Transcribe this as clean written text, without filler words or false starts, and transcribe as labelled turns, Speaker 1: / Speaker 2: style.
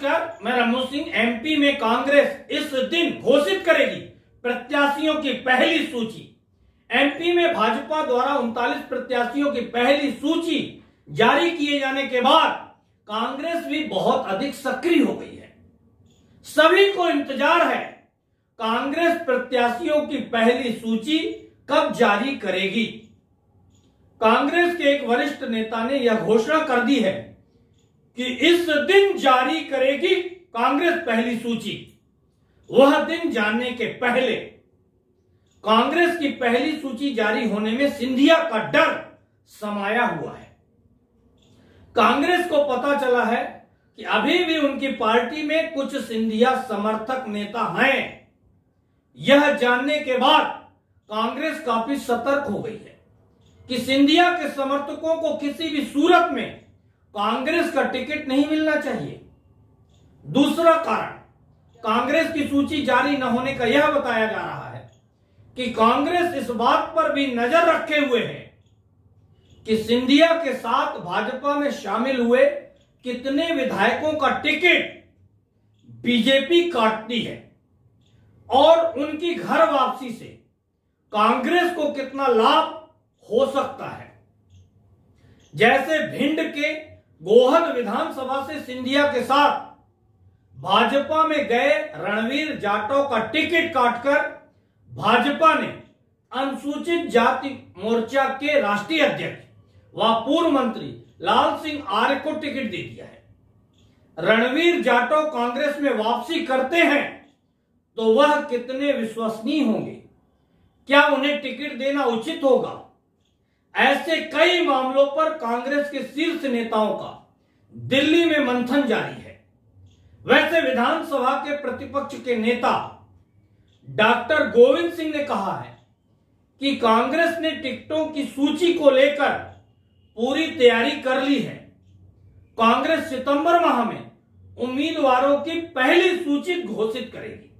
Speaker 1: नमस्कार, मैं रमू सिंह। एमपी में कांग्रेस इस दिन घोषित करेगी प्रत्याशियों की पहली सूची। एमपी में भाजपा द्वारा 39 प्रत्याशियों की पहली सूची जारी किए जाने के बाद कांग्रेस भी बहुत अधिक सक्रिय हो गई है। सभी को इंतजार है कांग्रेस प्रत्याशियों की पहली सूची कब जारी करेगी। कांग्रेस के एक वरिष्ठ नेता ने यह घोषणा कर दी है कि इस दिन जारी करेगी कांग्रेस पहली सूची। वह दिन जानने के पहले कांग्रेस की पहली सूची जारी होने में सिंधिया का डर समाया हुआ है। कांग्रेस को पता चला है कि अभी भी उनकी पार्टी में कुछ सिंधिया समर्थक नेता हैं। यह जानने के बाद कांग्रेस काफी सतर्क हो गई है कि सिंधिया के समर्थकों को किसी भी सूरत में कांग्रेस का टिकट नहीं मिलना चाहिए। दूसरा कारण कांग्रेस की सूची जारी न होने का यह बताया जा रहा है कि कांग्रेस इस बात पर भी नजर रखे हुए है कि सिंधिया के साथ भाजपा में शामिल हुए कितने विधायकों का टिकट बीजेपी काटती है और उनकी घर वापसी से कांग्रेस को कितना लाभ हो सकता है। जैसे भिंड के गोहद विधानसभा से सिंधिया के साथ भाजपा में गए रणवीर जाटव का टिकट काटकर भाजपा ने अनुसूचित जाति मोर्चा के राष्ट्रीय अध्यक्ष व पूर्व मंत्री लाल सिंह आर्य को टिकट दे दिया है। रणवीर जाटव कांग्रेस में वापसी करते हैं तो वह कितने विश्वसनीय होंगे, क्या उन्हें टिकट देना उचित होगा। ऐसे कई मामलों पर कांग्रेस के शीर्ष नेताओं का दिल्ली में मंथन जारी है। वैसे विधानसभा के प्रतिपक्ष के नेता डॉक्टर गोविंद सिंह ने कहा है कि कांग्रेस ने टिकटों की सूची को लेकर पूरी तैयारी कर ली है। कांग्रेस सितंबर माह में उम्मीदवारों की पहली सूची घोषित करेगी।